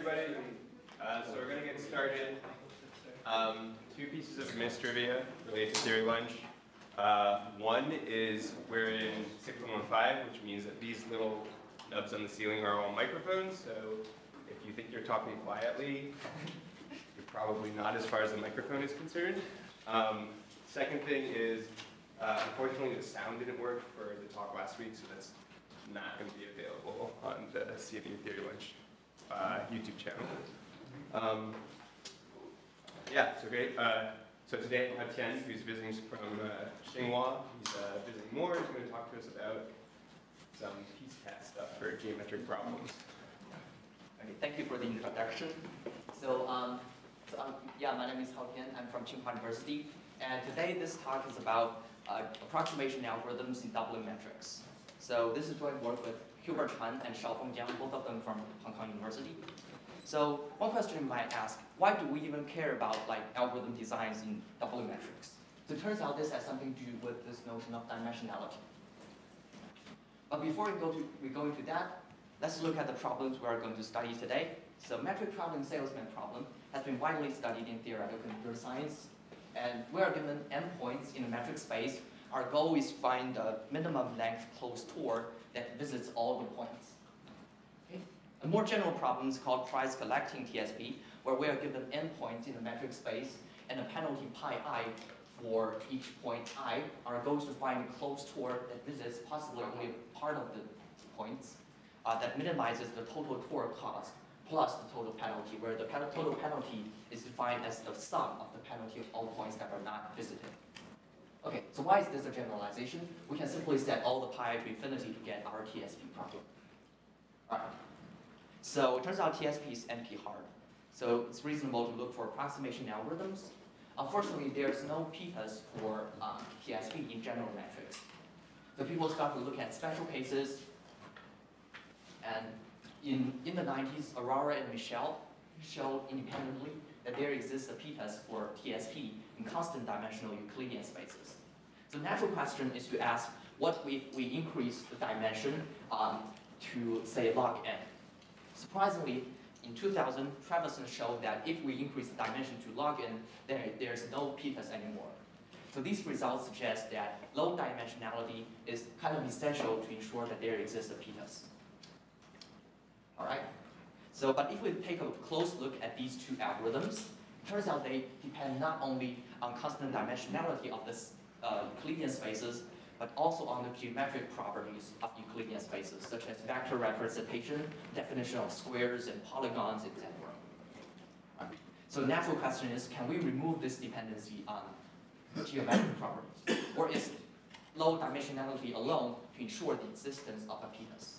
everybody. So we're going to get started. Two pieces of Miss trivia related to Theory Lunch. One is we're in 6115, which means that these little nubs on the ceiling are all microphones. So if you think you're talking quietly, you're probably not as far as the microphone is concerned. Second thing is, unfortunately, the sound didn't work for the talk last week, so that's not going to be available on the CNU Theory Lunch YouTube channel. Yeah, so great. So today I have Tian, who's visiting from Tsinghua. He's visiting more. He's going to talk to us about some piece test stuff for geometric problems. Okay, thank you for the introduction. So, yeah, my name is Hao Tian. I'm from Tsinghua University. And today this talk is about approximation algorithms in doubling metrics. So this is joint work with Hubert Chan and Xiaofeng Jiang, both of them from Hong Kong University. So one question you might ask, why do we even care about algorithm designs in doubling metrics? So it turns out this has something to do with this notion of dimensionality. But before we go into that, let's look at the problems we are going to study today. So metric traveling salesman problem has been widely studied in theoretical computer science. And we are given endpoints in a metric space. Our goal is to find the minimum length closed Tor that visits all the points. Okay. A more general problem is called price collecting TSP, where we are given endpoints in a metric space and a penalty pi I for each point I. Our goal is to find a closed Tor that visits possibly only a part of the points that minimizes the total Tor cost plus the total penalty, where the total penalty is defined as the sum of the penalty of all points that are not visited. Okay, so why is this a generalization? We can simply set all the pi to infinity to get our TSP problem. All right. So it turns out TSP is NP hard. So it's reasonable to look for approximation algorithms. Unfortunately, there's no p-test for TSP in general metrics. So people start to look at special cases. And in the 90s, Aurora and Michel showed independently that there exists a p-test for TSP in constant dimensional Euclidean spaces. So the natural question is to ask, what if we increase the dimension to, say, log n? Surprisingly, in 2000, Trevisan showed that if we increase the dimension to log n, then there's no p-test anymore. So these results suggest that low dimensionality is kind of essential to ensure that there exists a p-test. All right. So, but if we take a close look at these two algorithms, it turns out they depend not only on constant dimensionality of the Euclidean spaces, but also on the geometric properties of Euclidean spaces, such as vector representation, definition of squares and polygons, etc. Right. So the natural question is, can we remove this dependency on geometric properties? Or is low dimensionality alone to ensure the existence of a p-test?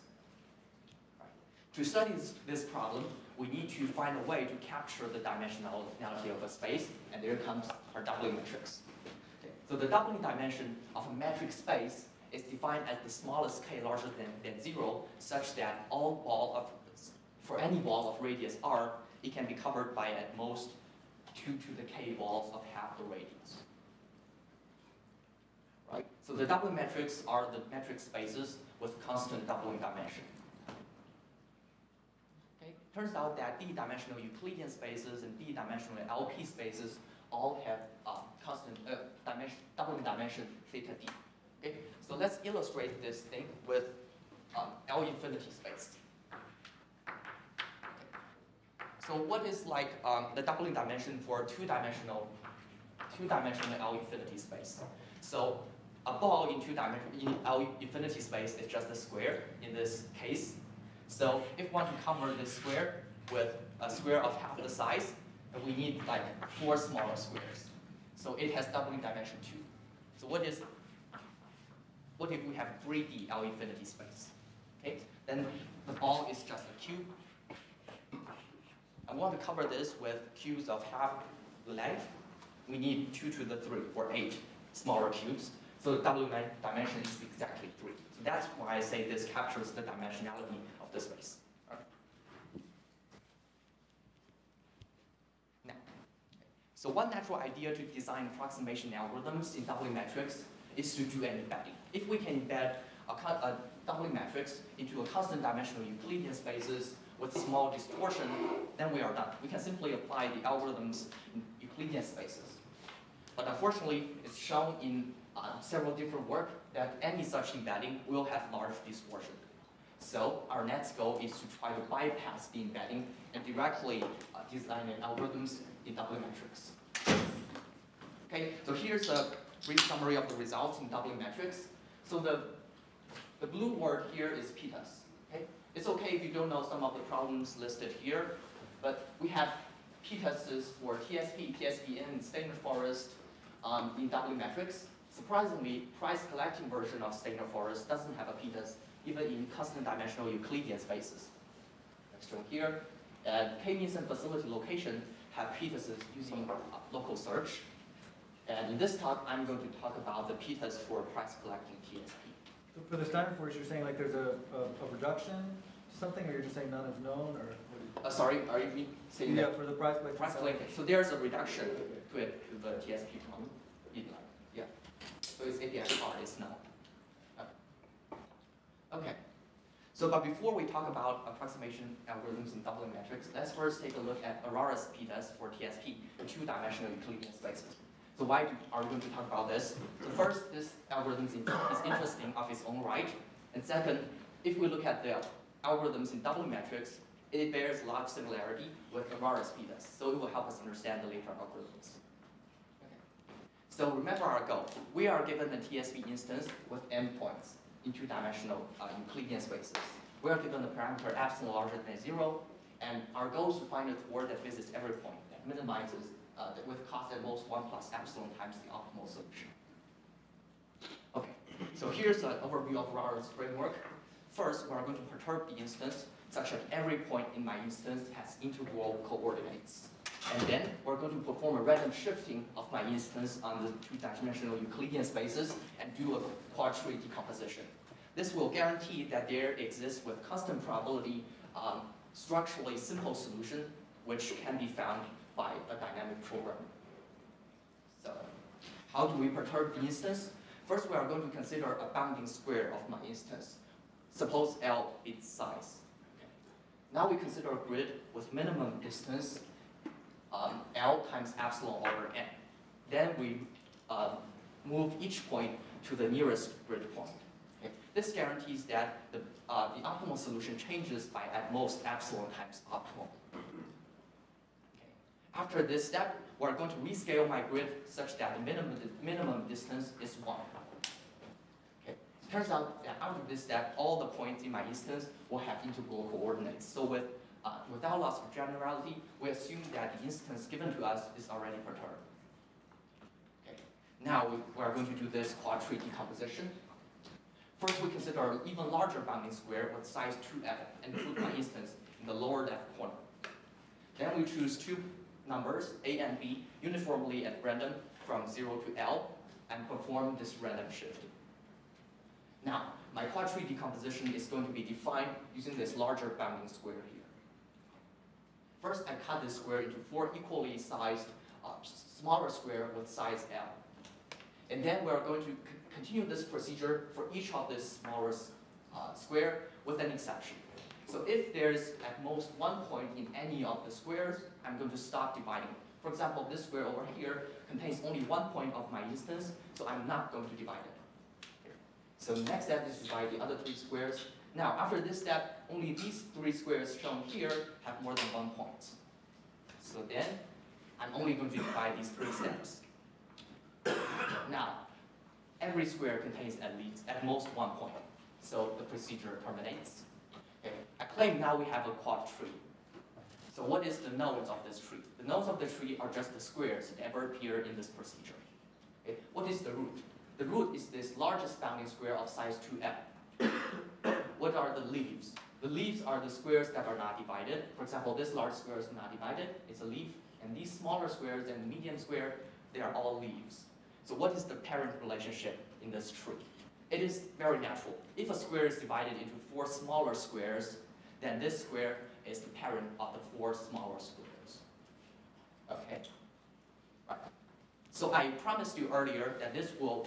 To study this problem, we need to find a way to capture the dimensionality of a space, and there comes our doubling matrix. Okay. So the doubling dimension of a metric space is defined as the smallest k larger than 0, such that for any ball of radius r, it can be covered by at most 2 to the k balls of half the radius. Right? So the doubling metrics are the metric spaces with constant doubling dimension. Turns out that d-dimensional Euclidean spaces and d-dimensional LP spaces all have constant doubling dimension theta d. Okay? So let's illustrate this thing with L infinity space. So what is the doubling dimension for two-dimensional L infinity space? So a ball in L infinity space is just a square in this case. So if we want to cover this square with a square of half the size, we need 4 smaller squares. So it has doubling dimension 2. So what if we have 3D L infinity space? Okay, then the ball is just a cube. I want to cover this with cubes of half the length. We need 2 to the 3 or 8 smaller cubes. So the doubling dimension is exactly 3. So that's why I say this captures the dimensionality of the space. Right. Now, so one natural idea to design approximation algorithms in doubling metrics is to do an embedding. If we can embed a doubling matrix into a constant dimensional Euclidean spaces with small distortion, then we are done. We can simply apply the algorithms in Euclidean spaces. But unfortunately, it's shown in several different work that any such embedding will have large distortion. So our next goal is to try to bypass the embedding and directly design algorithms in doubling matrix. Okay, so here's a brief summary of the results in doubling matrix. So the blue word here is PITAS. Okay? It's okay if you don't know some of the problems listed here, but we have PITASes for TSP, TSPN, and Steiner Forest in doubling matrix. Surprisingly, price collecting version of Steiner Forest doesn't have a PITAS, even in constant dimensional Euclidean spaces. As shown here, K-means and facility location have PITASes using local search. And in this talk, I'm going to talk about the PITAS for price collecting TSP. So for the Steiner Forest, you're saying like there's a reduction to something, or you're just saying none is known, or? Sorry, are you saying Yeah, that? for the price collecting. Price collecting. So there's a reduction to it, to the TSP problem. Yeah. So it's API-R is known. Okay. So, but before we talk about approximation algorithms in doubling matrix, let's first take a look at Arara's PITAS for TSP in two-dimensional Euclidean spaces. So why are we going to talk about this? So first, this algorithm is interesting of its own right. And second, if we look at the algorithms in doubling matrix, it bears a lot of similarity with Arara's PITAS. So it will help us understand the later algorithms. Okay. So remember our goal. We are given a TSP instance with n points in two-dimensional Euclidean spaces. We are given the parameter epsilon larger than 0, and our goal is to find a toward that visits every point that minimizes with cost at most 1 plus epsilon times the optimal solution. Okay, so here's an overview of Arara's framework. First, we're going to perturb the instance such that every point in my instance has integral coordinates. And then we're going to perform a random shifting of my instance on the two-dimensional Euclidean spaces and do a quadtree decomposition. This will guarantee that there exists with constant probability structurally simple solution which can be found by a dynamic program. So how do we perturb the instance? First, we are going to consider a bounding square of my instance. Suppose L is its size. Okay. Now we consider a grid with minimum distance L times epsilon over n. Then we move each point to the nearest grid point. Okay. This guarantees that the optimal solution changes by at most epsilon times optimal. After this step, we're going to rescale my grid such that the minimum distance is 1. Okay. It turns out that after this step, all the points in my instance will have integral coordinates. So without loss of generality, we assume that the instance given to us is already perturbed. Okay. Now we are going to do this quadtree decomposition. First, we consider an even larger bounding square with size 2f and put my instance in the lower left corner. Then we choose two numbers, a and b, uniformly at random from 0 to L, and perform this random shift. Now, my quadtree decomposition is going to be defined using this larger bounding square here. First, I cut this square into 4 equally sized smaller squares with size L. And then we're going to continue this procedure for each of this smaller square with an exception. So if there's at most 1 point in any of the squares, I'm going to stop dividing. For example, this square over here contains only 1 point of my instance, so I'm not going to divide it. Here. So the next step is to divide the other 3 squares. Now, after this step, only these 3 squares shown here have more than 1 point. So then, I'm only going to divide these 3 steps. Now, every square contains at most 1 point. So the procedure terminates. Okay. I claim now we have a quad tree. So what is the nodes of this tree? The nodes of the tree are just the squares that ever appear in this procedure. Okay. What is the root? The root is this largest bounding square of size 2f. What are the leaves? The leaves are the squares that are not divided. For example, this large square is not divided, it's a leaf. And these smaller squares and the medium square, they are all leaves. So what is the parent relationship in this tree? It is very natural. If a square is divided into 4 smaller squares, then this square is the parent of the 4 smaller squares. Okay? Right. So I promised you earlier that this will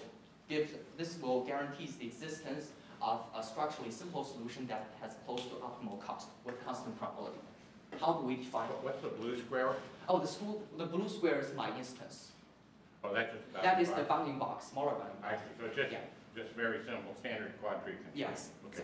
guarantee the existence of a structurally simple solution that has close to optimal cost with constant probability. How do we define it? What's the blue square? Oh, the blue square is my instance. Oh, that's just. That is the bounding box, smaller bounding I box. see, so it's just, Yeah. just very simple, standard quad treatment. Yes. Okay.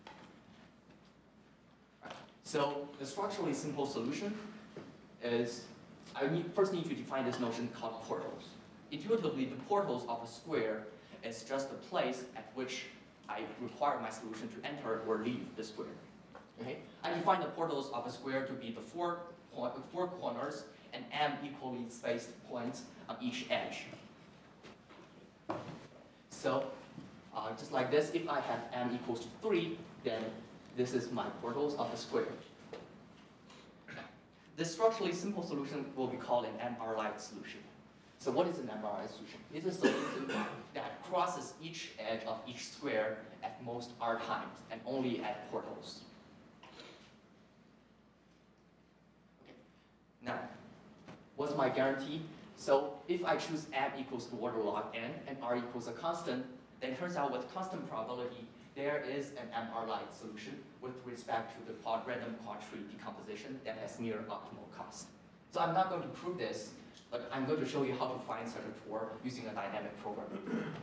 Right. So the structurally simple solution is, first need to define this notion called portals. Intuitively, the portals of a square is just the place at which I require my solution to enter or leave the square. Okay? I define the portals of a square to be the four corners and m equally spaced points on each edge. So, just like this, if I have m equals to 3, then this is my portals of the square. This structurally simple solution will be called an MR-like solution. So what is an MR-like solution? It's a solution that crosses each edge of each square at most r times and only at portals. Okay. Now, what's my guarantee? So if I choose m equals to order log n and r equals a constant, then it turns out with constant probability, there is an MR-like solution with respect to the random quad tree decomposition that has near optimal cost. So I'm not going to prove this, but I'm going to show you how to find such a Tor using a dynamic programming.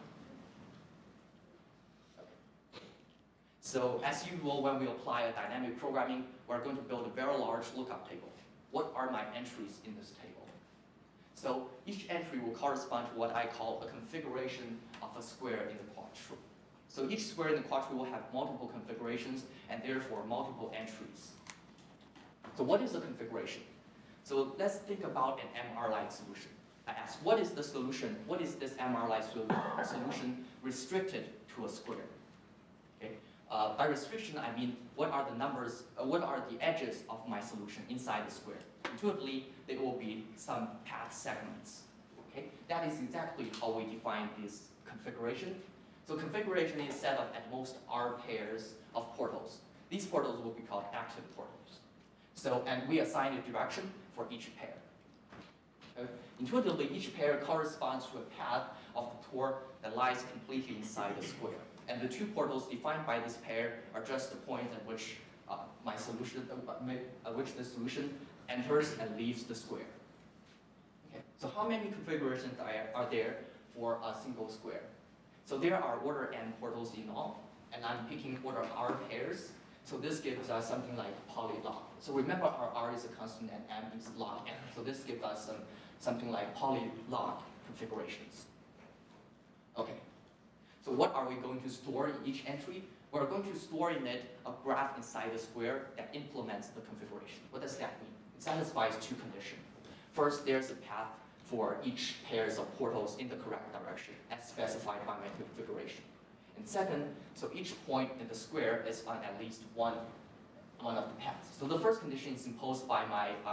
Okay. So as usual, when we apply a dynamic programming, we're going to build a very large lookup table. What are my entries in this table? So each entry will correspond to what I call a configuration of a square in the quad tree. So each square in the quad tree will have multiple configurations and therefore multiple entries. So what is a configuration? So let's think about an MR-like solution. I ask, what is the solution? What is this MR-like solution restricted to a square? Okay. By restriction, I mean what are the numbers? What are the edges of my solution inside the square? Intuitively, there will be some path segments. Okay. That is exactly how we define this configuration. So configuration is set up at most r pairs of portals. These portals will be called active portals. So, and we assign a direction for each pair. Intuitively, each pair corresponds to a path of the Tor that lies completely inside the square. And the two portals defined by this pair are just the points at which my solution, at which the solution enters and leaves the square. Okay. So how many configurations are there for a single square? So there are order n portals in all, and I'm picking order r pairs. So this gives us something like polylog. So remember our r is a constant and m is log n. So this gives us something like polylog configurations. Okay. So what are we going to store in each entry? We're going to store in it a graph inside the square that implements the configuration. What does that mean? It satisfies two conditions. First, there's a path for each pairs of portals in the correct direction, as specified by my configuration. And second, so each point in the square is on at least one of the paths. So the first condition is imposed by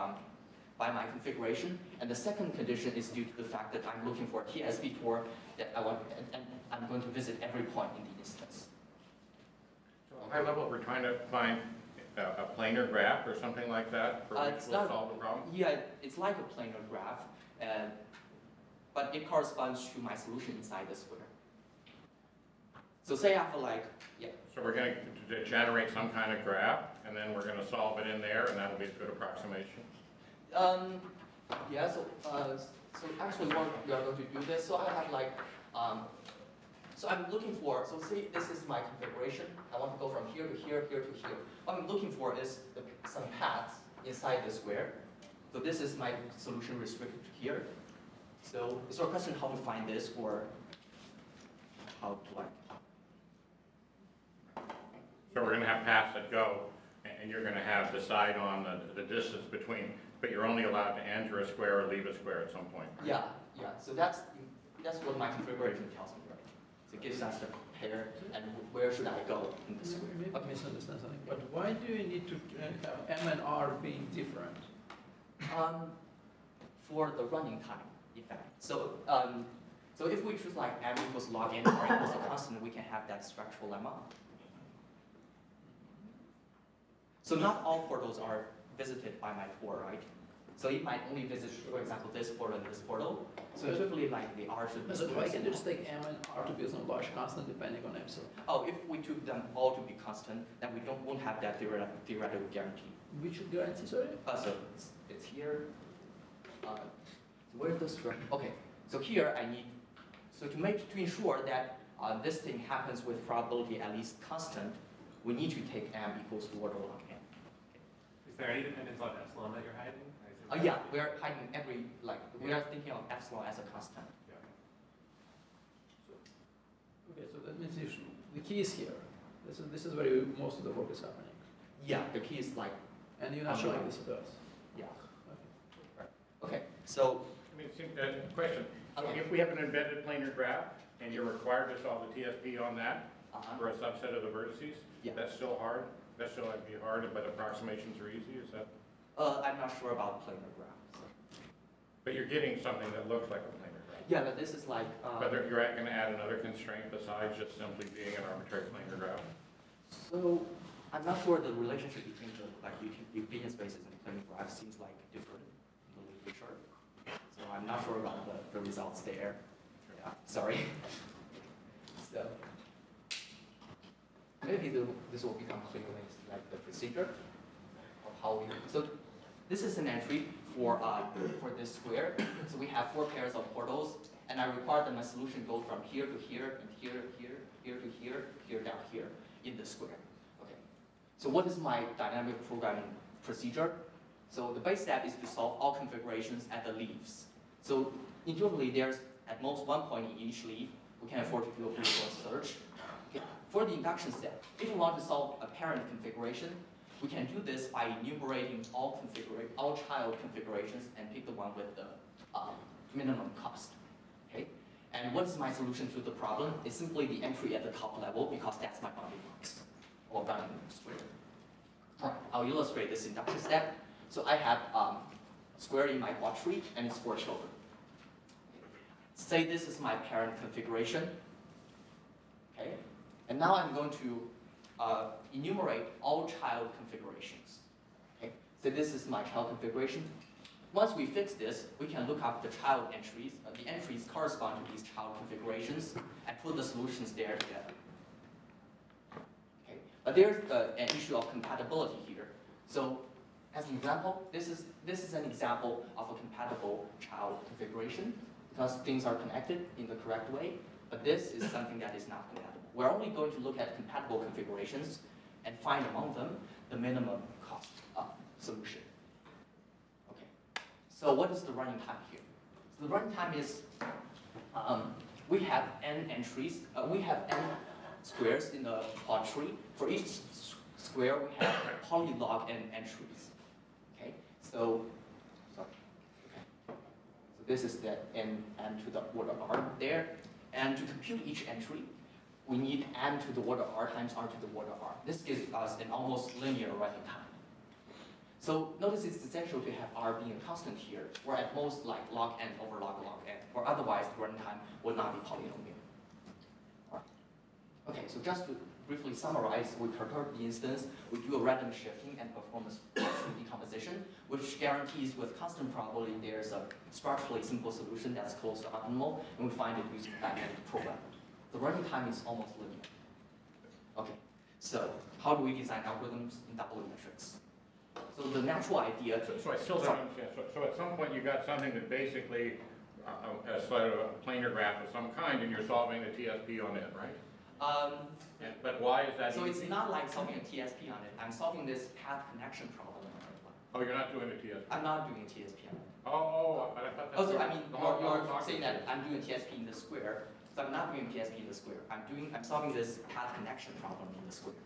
my configuration, and the second condition is due to the fact that I'm looking for a TSV Tor that I want, and I'm going to visit every point in the instance. So high level, we're trying to find a planar graph or something like that for which we'll solve the problem? Yeah, it's like a planar graph, but it corresponds to my solution inside the square. So say I have like, yeah. So we're going to generate some kind of graph, and then we're going to solve it in there, and that'll be a good approximation. Yeah, so actually we are going to do this. So I have like, so I'm looking for, so say this is my configuration. I want to go from here to here, here to here. What I'm looking for is some paths inside the square. So this is my solution restricted to here. So is there a question how to find this, or how to like? So we're going to have paths that go, and you're going to have decide on the distance between, but you're only allowed to enter a square or leave a square at some point. Right? Yeah, yeah. So that's what my configuration tells me, right? So it gives us the pair, and where should I go in the square? Maybe I misunderstand something, but why do you need to have M and R being different? For the running time effect. So, so if we choose like m equals log n, r equals a constant, we can have that structural lemma. So not all portals are visited by my Tor, right? So it might only visit, for example, this portal and this portal. So intuitively, like the R should be. So why can't you just take m and r to be some large constant depending on epsilon? Oh, if we took them all to be constant, then we won't have that theoretical guarantee. Which should guarantee, sorry? So it's here. Where this from? Okay, so here I need, so to ensure that this thing happens with probability at least constant, we need to take m equals to order log n. Is there any dependence on epsilon that you're hiding? Yeah, we are hiding every, like, we are thinking of epsilon as a constant. Yeah. Okay, so that means the key is here. This is where most of the work is happening. Yeah, the key is like, And you're not showing this to us. yeah. Okay. Okay, so, I mean, question, so Okay. if we have an embedded planar graph and you're required to solve the TSP on that for a subset of the vertices, Yeah. that's still hard? That still might be hard, but approximations are easy, is that? I'm not sure about planar graph. So. But you're getting something that looks like a planar graph. Yeah, but this is like, But you're going to add another constraint besides just simply being an arbitrary planar graph? so I'm not sure the relationship between the like Euclidean spaces and planar graphs seems like different in the literature. So I'm not sure about the results there. Yeah, sorry. So maybe this will become clear when it's like the procedure of how we. So this is an entry for this square. So we have 4 pairs of portals, and I require that my solution go from here to here, and here to here, here to here, here down here in the square. Okay. So what is my dynamic programming procedure? So the base step is to solve all configurations at the leaves. So intuitively, there's at most one point in each leaf. We can afford to do a brute force search. Okay. For the induction step, if we want to solve a parent configuration, we can do this by enumerating all child configurations and pick the one with the minimum cost. Okay? And what is my solution to the problem? It's simply the entry at the top level because that's my bounding box or bounding square. Alright, I'll illustrate this induction step. So I have square in my quad tree and it's 4 children. Say this is my parent configuration. Okay? And now I'm going to enumerate all child configurations. Okay? So this is my child configuration. Once we fix this, we can look up the child entries. The entries correspond to these child configurations and put the solutions there together. Okay? But there's an issue of compatibility here. So as an example, this is an example of a compatible child configuration because things are connected in the correct way. But this is something that is not compatible. We're only going to look at compatible configurations and find among them the minimum cost solution. Okay. So what is the running time here? So the running time is we have n entries. We have n squares in the quad tree. For each square, we have polylog n entries. Okay. So sorry. Okay. So this is the n to the order r there. And to compute each entry, we need n to the order r times r to the order r. This gives us an almost linear running time. So notice it's essential to have r being a constant here, or at most like log n over log n, or otherwise the running time would not be polynomial. All right. Okay, so just to briefly summarize, we perturb the instance, we do a random shifting and perform a structural decomposition, which guarantees with constant probability there's a structurally simple solution that's close to optimal, and we find it using backend program. The running time is almost linear. Okay, so how do we design algorithms in doubling matrix? So the natural idea. So I still don't understand. So at some point you got something that basically a sort of a planar graph of some kind, and you're solving the TSP on it, right? But why is that So easy? it's not like solving a TSP on it. I'm solving this path connection problem. Oh, you're not doing the TSP? I'm not doing a TSP on it. But I thought that's Oh, so I mean, the whole you're talk saying is- that I'm doing TSP in the square. So I'm not doing TSP in the square. I'm solving this path connection problem in the square.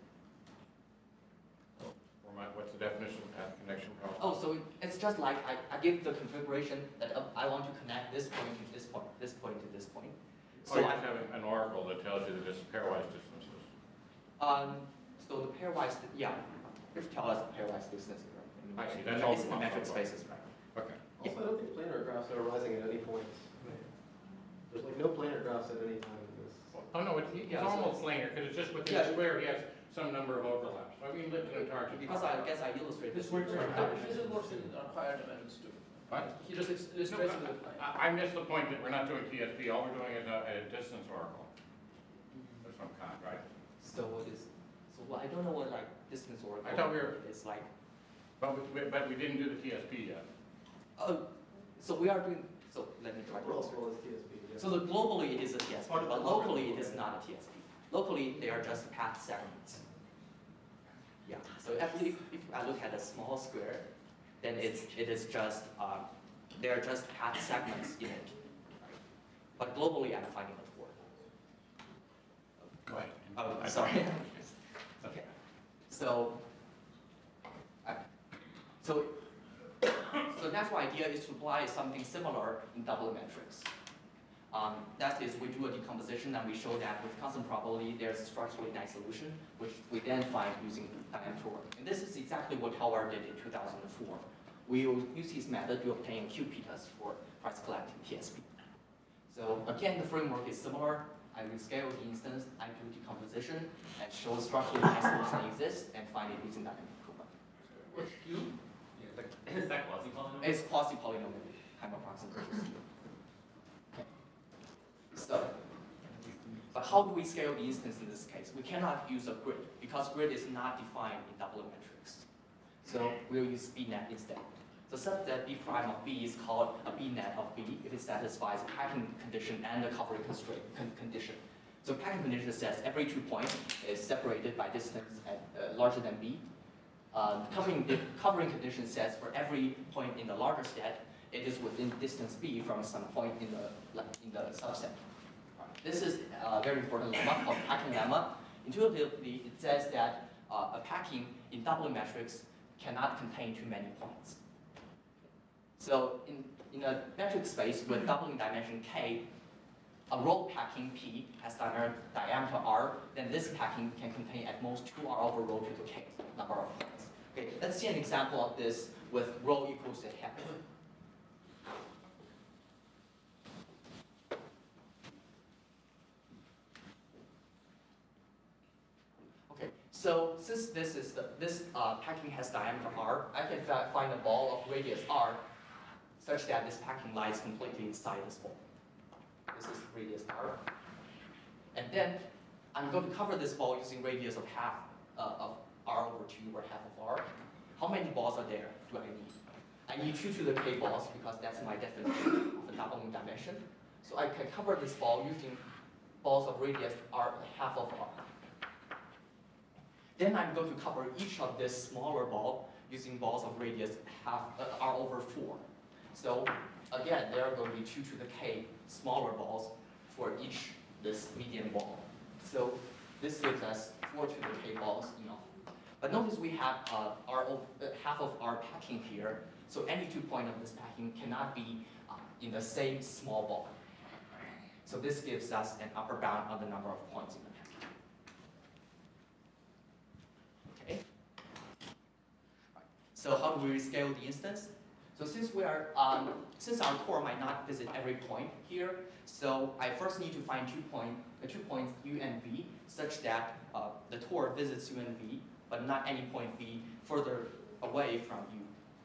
What's the definition of path connection problem? Oh, so it's just like I give the configuration that I want to connect this point to this point, this point to this point. So you're just having an oracle that tells you the pairwise distances. So the pairwise, yeah, just tell us the pairwise distance. I see, that's all It's in the we want metric so far. spaces, right? Okay. Yeah. Also, I don't think planar graphs are arising at any point. There's like no planar graphs at any time in this. Oh, no, it's Yeah, so almost planar, because it's just within Yeah. the square, he has some number of overlaps. I mean, lift and target. Because I guess I illustrated This this works, with this works on higher dimensions too. What? He just illustrates it with plane. I missed the point that we're not doing TSP, all we're doing is a distance oracle of some kind, right? So what is, so what, I don't know what like distance or. I thought we were- It's like, But we didn't do the TSP yet. so we are doing, so let me try to Well, illustrate. well, it's TSP, yeah. So the globally it is a TSP, but locally it is not a TSP. Locally, they are just path segments. Yeah, so actually, if I look at a small square, then it is just, they are just path segments in it. But globally, I'm finding a Tor. Go ahead. Oh, sorry. Okay. So, so natural idea is to apply something similar in double matrix. That is, we do a decomposition and we show that with constant probability there's a structurally nice solution, which we then find using Tor. And this is exactly what Howard did in 2004. We will use his method to obtain QPTAs for price collecting TSP. So again, the framework is similar. I will scale the instance, I do decomposition, and show structurally nice solution exists, and find it using dynamic improvement. What's Q? Is that quasi-polynomial? It's quasi-polynomial time approximation. So, but how do we scale the instance in this case? We cannot use a grid because grid is not defined in double matrix. So we'll use BNet instead. So such that B prime of B is called a BNet of B if it satisfies a packing condition and a covering constraint condition. So packing condition says every 2 points is separated by distance at, larger than B. Covering condition says for every point in the larger set, it is within distance B from some point in the subset. This is a very important lemma called packing lemma. Intuitively, it says that a packing in doubling matrix cannot contain too many points. So in a metric space with doubling dimension k, a row packing P has diameter R, then this packing can contain at most 2R over row to the k number of points. Okay, let's see an example of this with row equals to half. Okay, so since this packing has diameter R, I can find a ball of radius R such that this packing lies completely inside this ball. This is radius R. And then I'm going to cover this ball using radius of half of R over 2 or half of R. How many balls are there do I need? I need 2 to the k balls because that's my definition of a doubling dimension. So I can cover this ball using balls of radius R, half of R. Then I'm going to cover each of this smaller ball using balls of radius half R over 4. So again, there are going to be 2 to the k smaller balls for each this median ball. So this gives us 4 to the k balls in all. But notice we have half of our packing here. So any 2 points of this packing cannot be in the same small ball. So this gives us an upper bound on the number of points in the packing. Okay. So how do we scale the instance? So since we are, since our Tor might not visit every point here, so I first need to find 2 points U and V, such that the Tor visits U and V, but not any point V further away from U.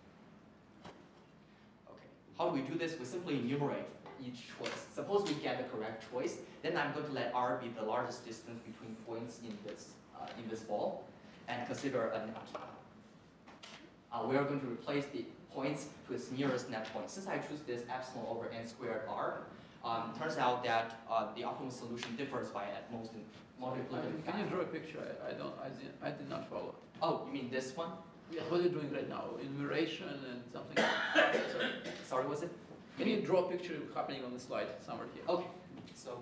Okay. How do we do this? We simply enumerate each choice. Suppose we get the correct choice, then I'm going to let R be the largest distance between points in this ball, and consider a net. We are going to replace the points to its nearest net point. Since I choose this epsilon over n squared R, turns out that the optimal solution differs by at most multiplicative Can you factor. draw a picture? I did not follow. Oh, you mean this one? Yeah, what are you doing right now? Enumeration and something? Sorry. Sorry, was it? Can you draw a picture happening on the slide somewhere here? Okay, so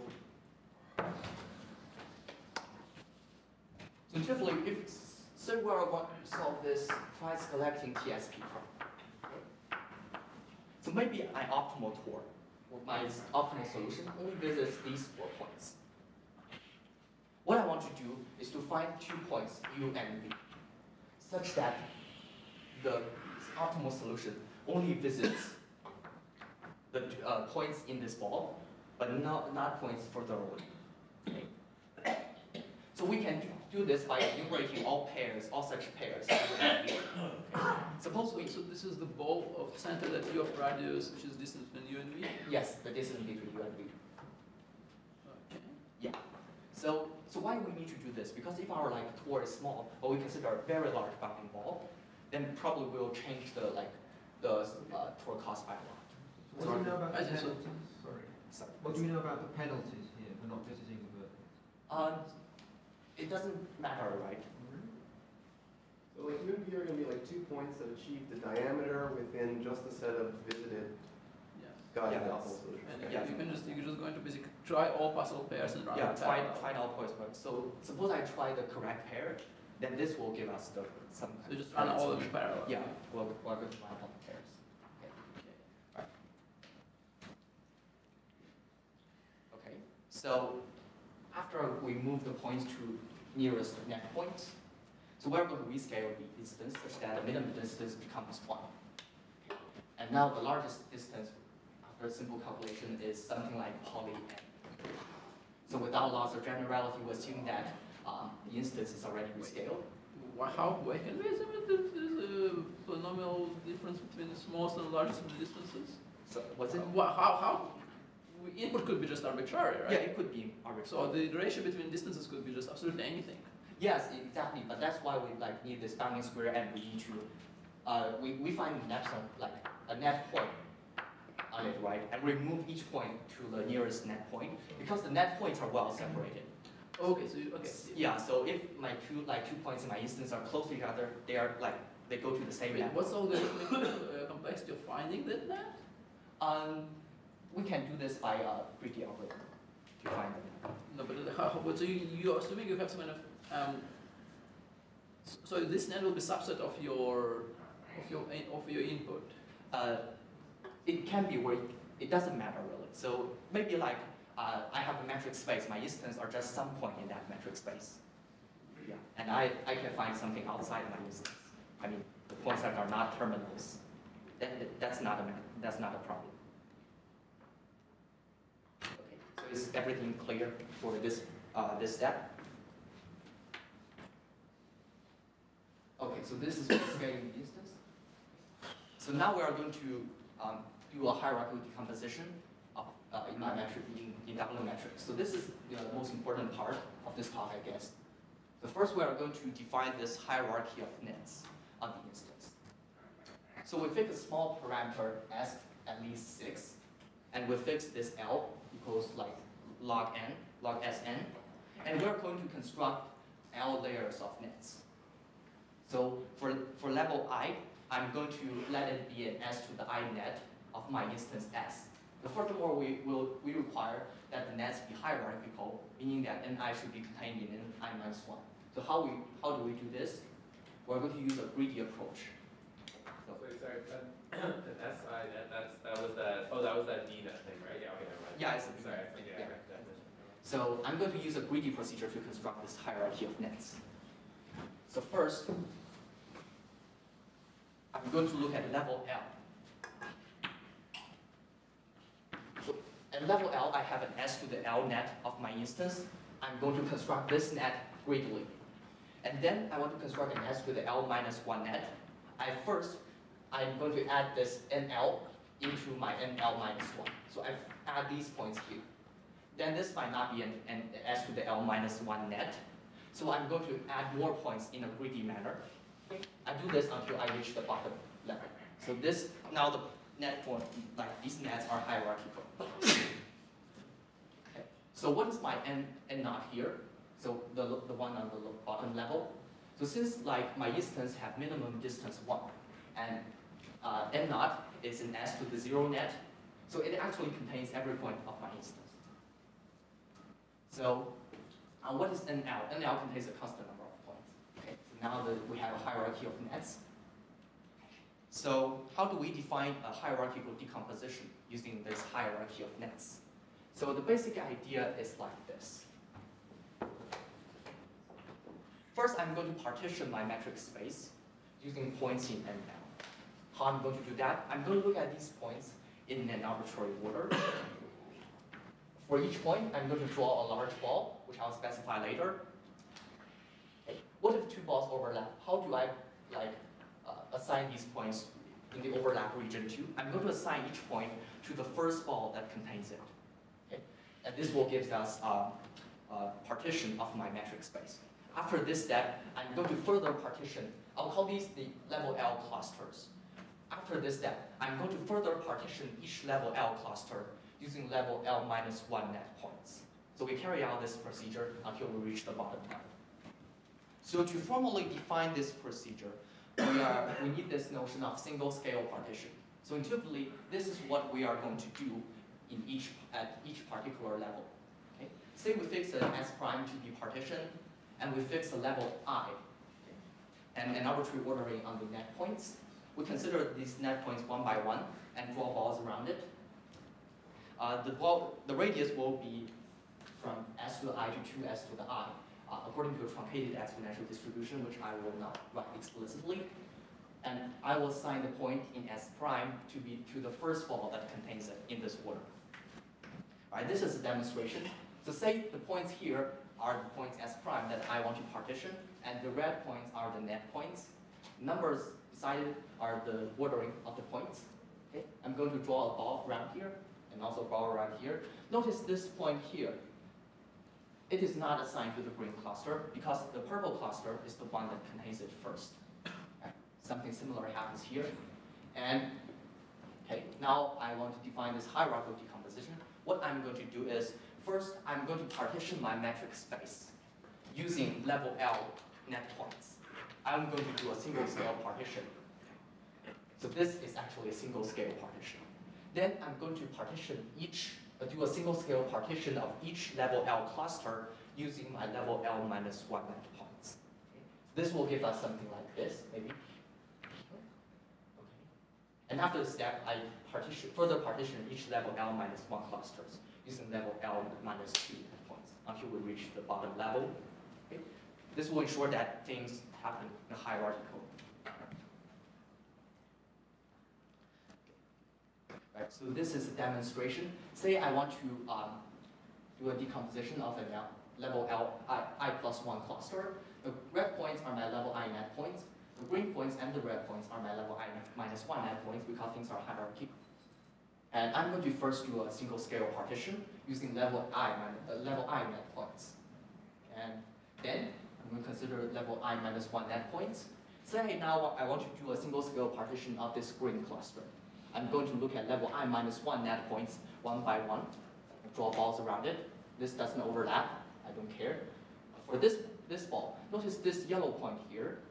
intuitively, so we are going to solve this price collecting TSP problem. So maybe my optimal Tor, or my optimal solution, only visits these 4 points. What I want to do is to find 2 points, U and V, such that the optimal solution only visits the points in this ball, but not points further away. Okay. So we can do this by enumerating all pairs, all such pairs. Suppose we, So this is the ball of center that U of radius, which is distance between U and V? yes, the distance between U and V. Okay. Yeah. So why we need to do this? Because if our tour is small, but we consider a very large bouncing ball, then probably we'll change the tour cost by a lot. What do you know about I the just- penalties? Sorry. Sorry. What do you know about the penalties here for not visiting the vertex? It doesn't matter, right? So like U and V are gonna be like 2 points that achieve the diameter within just a set of visited Yeah. guided Yeah, alpha solutions. And Yeah. you're just going to basically try all possible pairs and run Yeah, them try parallel. all points. So suppose I try the correct pair, then this will give us some. So you just run all of them parallel. Yeah, we're going to run all the pairs. Okay, so after we move the points to nearest net points, so we're going to rescale the distance such that the minimum distance becomes 1. And now the largest distance after a simple calculation is something like poly n. So without loss of generality, we assume that the instance is already rescaled. Why can we assume that there's a polynomial difference between the smallest and largest distances? So what's it? How? Input could be just arbitrary, right? Yeah, it could be arbitrary. So the ratio between distances could be just absolutely anything. Yes, exactly. But that's why we need this bounding square, and we need to we find a net point on it, right? And remove each point to the nearest net point because the net points are well separated. Okay, so Yeah. So if my two points in my instance are close to each other, they go to the same wait, net. what's the algorithmic complexity of finding that net? We can do this by a Greedy algorithm to find them. No, but so you're assuming you have some kind of so this net will be subset of your input. It can be where it doesn't matter really. So maybe I have a metric space. My instants are just some point in that metric space. Yeah, and I can find something outside my instance. I mean, the points that are not terminals. That's not a problem. Okay, so is everything clear for this step? Okay, so this is for scaling the instance. So now we are going to do a hierarchical decomposition of, in my metric, in W metric. So this is the most important part of this talk, I guess. So first we are going to define this hierarchy of nets on the instance. So we fix a small parameter s at least 6, and we fix this L equals log Sn, and we're going to construct L layers of nets. So for level I, I'm going to let it be an s to the I net of my instance s. But furthermore, we require that the nets be hierarchical, meaning that ni should be contained in n(i)-1. So how do we do this? We're going to use a greedy approach. So, Wait, sorry, the SI, that was that D net thing, right? Yeah, okay, never mind. yeah, it's a Sorry, yeah. okay, definition. So I'm going to use a greedy procedure to construct this hierarchy of nets. So first, I'm going to look at level L. So at level L, I have an S to the L net of my instance. I'm going to construct this net greedily. And then I want to construct an S to the L-1 net. I'm going to add this NL into my NL-1. So I add these points here. Then this might not be an S to the L-1 net. So I'm going to add more points in a greedy manner. I do this until I reach the bottom level. So this, now the net point, these nets are hierarchical. Okay. So what is my N naught here? So the one on the bottom level. So since my instance have minimum distance 1, and N naught is an S to the 0 net, so it actually contains every point of my instance. So what is NL? NL contains a constant number of points. Okay, so now we have a hierarchy of nets. So how do we define a hierarchical decomposition using this hierarchy of nets? So the basic idea is like this. First, I'm going to partition my metric space using points in NL. How I'm going to do that? I'm going to look at these points in an arbitrary order. For each point, I'm going to draw a large ball, which I'll specify later. balls overlap, how do I assign these points in the overlap region too? I'm going to assign each point to the first ball that contains it. Okay? And this will give us a partition of my metric space. After this step, I'm going to further partition. I'll call these the level L clusters. After this step, I'm going to further partition each level L cluster using level L minus 1 net points. So we carry out this procedure until we reach the bottom level. So to formally define this procedure, we need this notion of single scale partition. So intuitively, this is what we are going to do at each particular level. Okay? Say we fix an S prime to be partitioned, and we fix a level I, okay? And an arbitrary ordering on the net points. We consider these net points one by one and draw balls around it. The radius will be from S to the I to 2S to the I, according to a truncated exponential distribution, which I will not write explicitly. And I will assign the point in S prime to be to the first ball that contains it in this order. All right, this is a demonstration. So say the points here are the points S prime that I want to partition, and the red points are the net points. Numbers beside it are the ordering of the points. Okay? I'm going to draw a ball around here, and also a ball around here. Notice this point here. It is not assigned to the green cluster because the purple cluster is the one that contains it first. Okay? Something similar happens here. And okay, now I want to define this hierarchical decomposition. What I'm going to do is, first I'm going to partition my metric space using level L net points. I'm going to do a single scale partition. So this is actually a single scale partition. Then I'm going to do a single scale partition of each level L cluster using my level L minus 1 net points. Okay. This will give us something like this, maybe. Okay. And after this step, I further partition each level L minus 1 clusters using level L minus 2 net points until we reach the bottom level. Okay. This will ensure that things happen in a hierarchical. Right, so this is a demonstration. Say I want to do a decomposition of a level I plus 1 cluster. The red points are my level I net points. The green points and the red points are my level I minus 1 net points because things are hierarchical. And I'm going to first do a single scale partition using level I net points. And then I'm going to consider level I minus 1 net points. Say now I want to do a single scale partition of this green cluster. I'm going to look at level I minus 1 net points one by one, draw balls around it. This doesn't overlap, I don't care. For this ball, notice this yellow point here.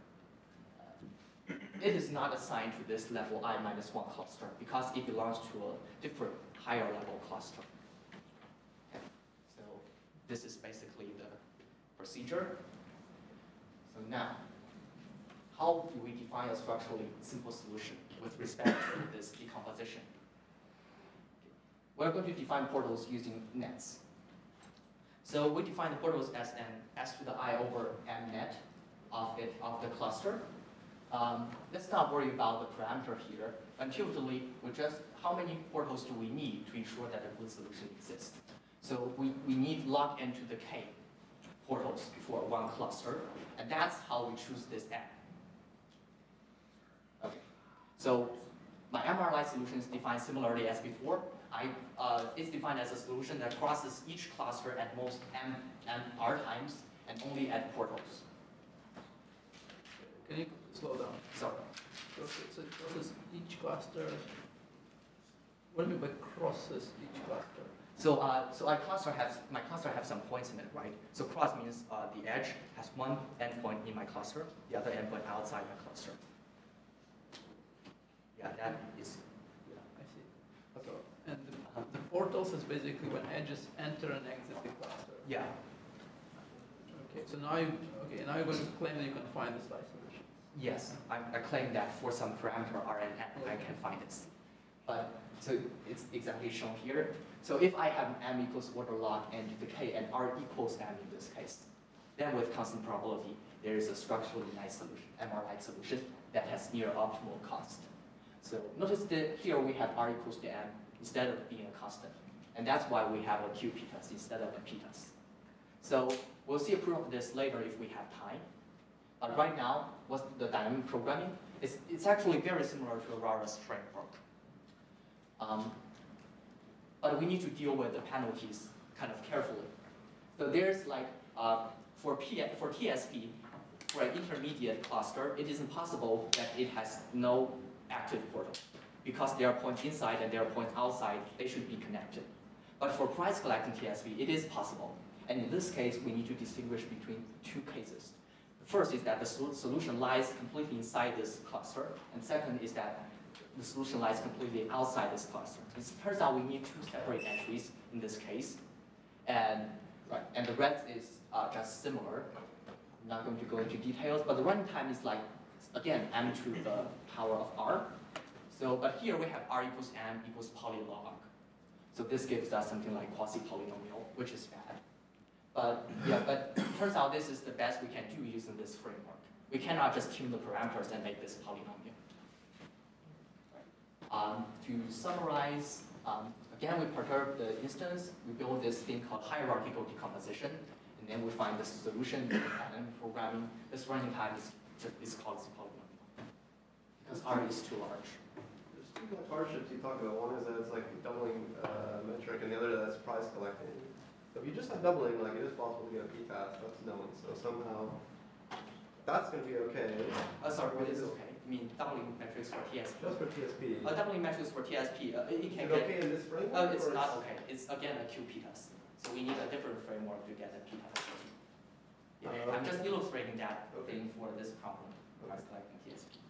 It is not assigned to this level I minus 1 cluster because it belongs to a different higher level cluster. Okay. So this is basically the procedure. So now, how do we define a structurally simple solution with respect to this decomposition? Okay. We're going to define portals using nets. So we define the portals as an S to the I over M net of the cluster. Let's not worry about the parameter here. Intuitively, how many portals do we need to ensure that a good solution exists? So we need log n to the k portals for one cluster, and that's how we choose this n. Okay. So my MRLI solution is defined similarly as before. It's defined as a solution that crosses each cluster at most r times and only at portals. Can you slow down? Sorry. So crosses each cluster. What do you mean by crosses each cluster? So my cluster has some points in it, right? So cross means the edge has one endpoint in my cluster, the other endpoint outside my cluster. Yeah, that is. Yeah, I see. So, and the portals is basically when edges enter and exit the cluster. Yeah. Okay. So now now you're going to claim that you can find this by solution. Yes, I claim that for some parameter Rn, I can find this. But so it's exactly shown here. So if I have m equals order log n to the k and r equals m in this case, then with constant probability, there is a structurally nice solution, MR-like solution that has near optimal cost. So notice that here we have r equals to m instead of being a constant. And that's why we have a q pitas instead of a pitas. So we'll see a proof of this later if we have time. right now, what's the dynamic programming? It's actually very similar to Aurara's framework. But we need to deal with the penalties kind of carefully. So there's like, for TSP, for an intermediate cluster, it is impossible that it has no active portal. Because there are points inside and there are points outside, they should be connected. But for price collecting TSP, it is possible. And in this case, we need to distinguish between two cases. The first is that the solution lies completely inside this cluster, and second is that the solution lies completely outside this cluster. It turns out we need two separate entries in this case, and the rest is just similar. I'm not going to go into details, but the runtime is like, again, m to the power of r. So, but here we have r equals m equals polylog. So this gives us something like quasi-polynomial, which is bad. But yeah, but it turns out this is the best we can do using this framework. We cannot just tune the parameters and make this polynomial. To summarize, again, we perturb the instance. We build this thing called hierarchical decomposition, and then we find the solution using dynamic programming. This running time is called polynomial because r is too large. There's two hardships you talk about. One is that it's like doubling metric, and the other that's price collecting. So if you just have doubling, like it is possible to get a p-task, that's known. So somehow that's going to be okay. Sorry, what is okay? I mean doubling metrics for TSP. Just for TSP. Doubling metrics for TSP, it can Is it get. okay in this framework? It's not okay. It's again a QP-task. So we need a different framework to get a p-task. Yeah, I'm just illustrating that thing for this problem, price collecting TSP.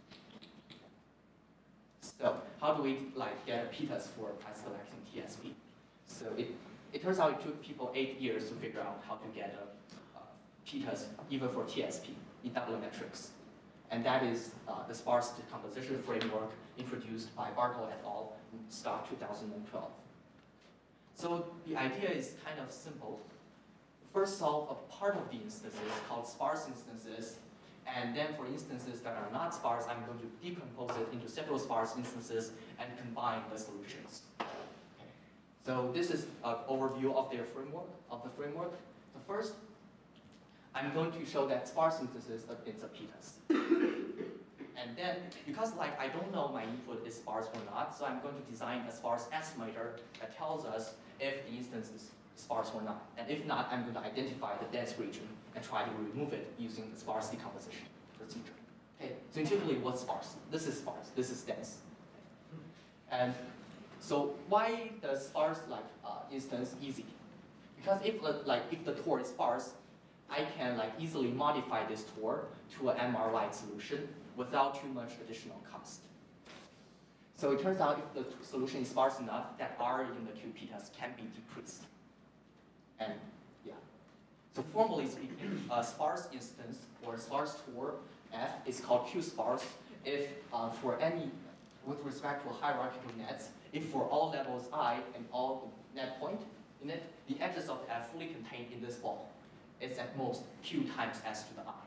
So how do we like get a p-task for price collecting TSP? So it turns out it took people 8 years to figure out how to get a p-task even for TSP in doubling metrics. And that is the sparse decomposition framework introduced by Bartle et al. In Stock 2012. So the idea is kind of simple. First solve a part of the instances called sparse instances, and then for instances that are not sparse, I'm going to decompose it into several sparse instances and combine the solutions. Okay. So this is an overview of their framework, the first, I'm going to show that sparse instances it's a p-task. And then, because like I don't know my input is sparse or not, so I'm going to design a sparse estimator that tells us if the instance is sparse or not. And if not, I'm going to identify the dense region and try to remove it using the sparse decomposition procedure. Okay, so intuitively, what's sparse? This is sparse, this is dense. And so why does sparse instance easy? Because if the Tor is sparse, I can easily modify this Tor to an MR-like solution without too much additional cost. So it turns out if the solution is sparse enough, that R in the QP-task can be decreased. And yeah. So formally speaking, a sparse instance or a sparse Tor F is called Q-sparse if with respect to hierarchical nets, if for all levels I and all net point in it, the edges of F fully contained in this ball is at most Q times S to the I.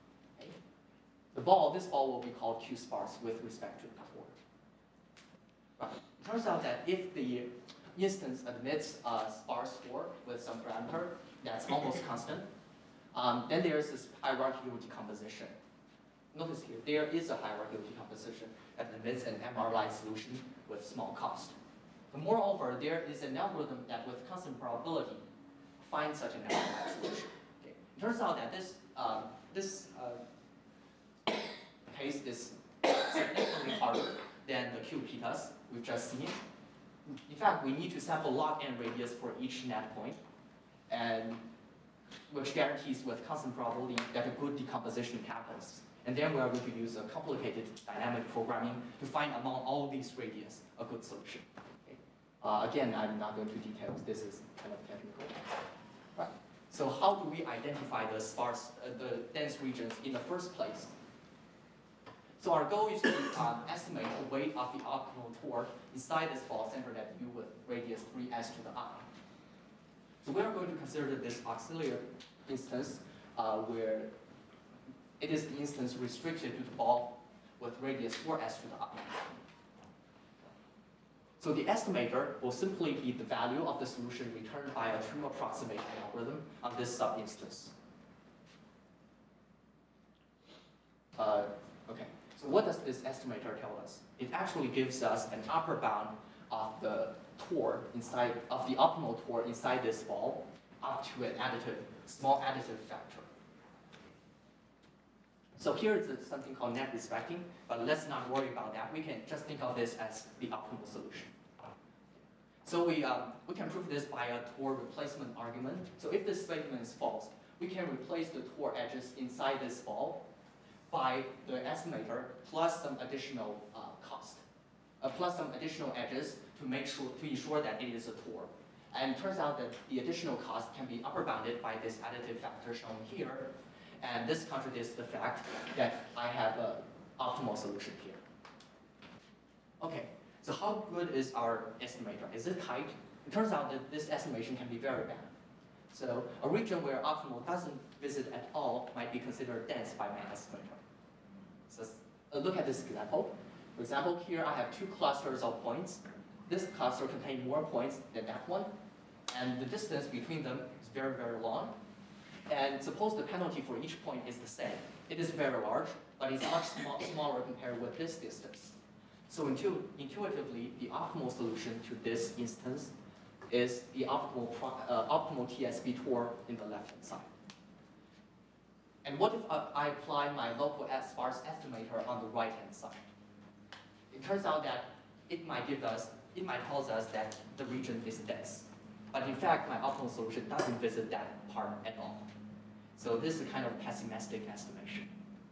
This ball will be called Q-sparse with respect to the Tor. Right. It turns out that if the instance admits a sparse Tor with some parameter that's almost constant, then there is this hierarchical decomposition. Notice here, there is a hierarchical decomposition that admits an MR-like solution with small cost. But moreover, there is an algorithm that with constant probability finds such an MR-like solution. Okay. It turns out that this case is significantly harder than the QP-task we've just seen. In fact, we need to sample log n radius for each net point, and which guarantees with constant probability that a good decomposition happens. And then we are going to use a complicated dynamic programming to find among all these radius a good solution. Okay. Again, I'm not going to details. This is kind of technical. Right. So how do we identify the dense regions in the first place? So our goal is to estimate the weight of the optimal Tor inside this ball centered at U with radius 3s to the I. So we are going to consider this auxiliary instance where it is the instance restricted to the ball with radius 4s to the I. So the estimator will simply be the value of the solution returned by a true approximation algorithm on this sub-instance. Okay, so what does this estimator tell us? It actually gives us an upper bound of the torr inside, of the optimal torr inside this ball up to an small additive factor. So here is something called net respecting, but let's not worry about that. We can just think of this as the optimal solution. So we can prove this by a torr replacement argument. So if this statement is false, we can replace the torr edges inside this ball by the estimator plus some additional cost, plus some additional edges to ensure that it is a torr. And it turns out that the additional cost can be upper bounded by this additive factor shown here. And this contradicts the fact that I have an optimal solution here. Okay, so how good is our estimator? Is it tight? It turns out that this estimation can be very bad. So a region where optimal doesn't visit at all might be considered dense by my estimator. So look at this example. For example, here I have two clusters of points. This cluster contains more points than that one, and the distance between them is very, very long. And suppose the penalty for each point is the same. It is very large, but it's much smaller compared with this distance. So intuitively, the optimal solution to this instance is the optimal TSP torr in the left-hand side. And what if I apply my local sparse estimator on the right-hand side? It turns out that it might tell us that the region is dense. But in fact, my optimal solution doesn't visit that part at all. So this is a kind of pessimistic estimation.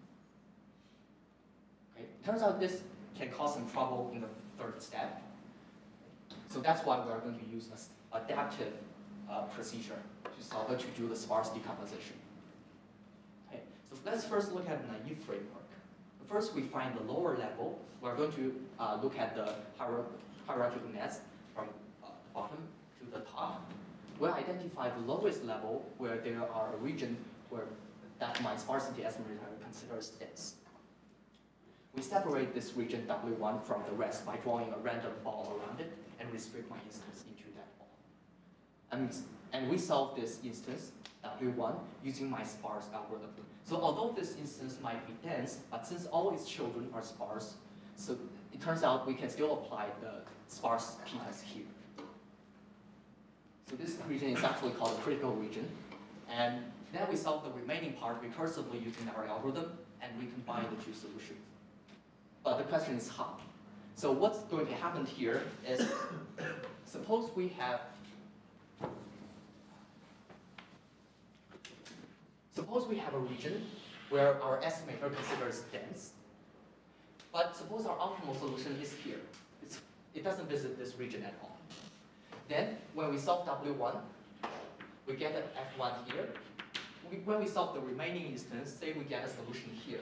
Okay. It turns out this can cause some trouble in the third step. So that's why we are going to use an adaptive procedure to do the sparse decomposition. Okay. So let's first look at the naive framework. First, we find the lower level. We're going to look at the hierarchical nets from bottom to the top. We'll identify the lowest level where there are a region that my sparsity estimator considers dense. We separate this region W1 from the rest by drawing a random ball around it and restrict my instance into that ball. And we solve this instance, W1, using my sparse algorithm. So although this instance might be dense, but since all its children are sparse, so it turns out we can still apply the sparse p-test here. So this region is actually called a critical region. And then we solve the remaining part recursively using our algorithm, and we combine the two solutions. But the question is how? So what's going to happen here is, suppose we have a region where our estimator considers dense, but suppose our optimal solution is here. It doesn't visit this region at all. Then, when we solve W1, we get an F1 here. When we solve the remaining instance, say we get a solution here.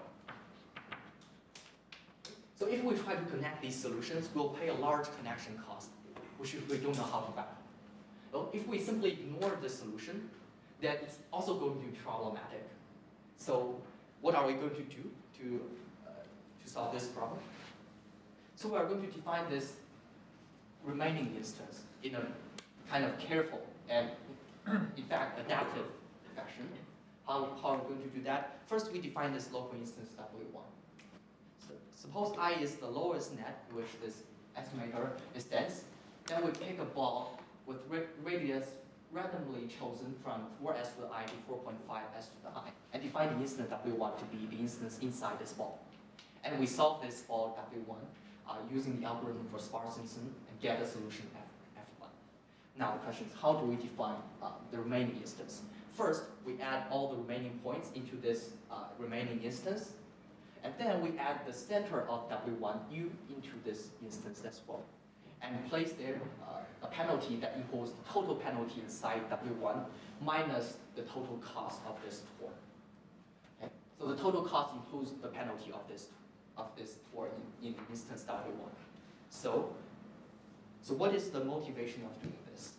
So if we try to connect these solutions, we'll pay a large connection cost, which we don't know how to balance. Well, if we simply ignore the solution, then it's also going to be problematic. So what are we going to do to solve this problem? So we are going to define this remaining instance in a kind of careful and, in fact, adaptive fashion. How are we going to do that? First, we define this local instance W1. So suppose I is the lowest net, which this estimator is dense. Then we pick a ball with radius randomly chosen from 4s to the I to 4.5s to the I, and define the instance W1 to be the instance inside this ball. And we solve this ball W1 using the algorithm for sparse instance and get a solution F1. Now the question is, how do we define the remaining instance? First, we add all the remaining points into this remaining instance, and then we add the center of W1 U into this instance as well, and place there a penalty that equals the total penalty inside W1 minus the total cost of this torr. Okay? So the total cost includes the penalty of this torr in instance W1. So what is the motivation of doing this?